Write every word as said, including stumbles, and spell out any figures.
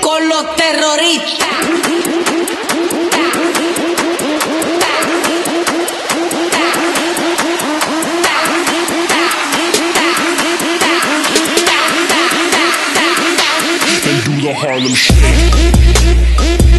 con los terroristas. And do the Harlem Shake.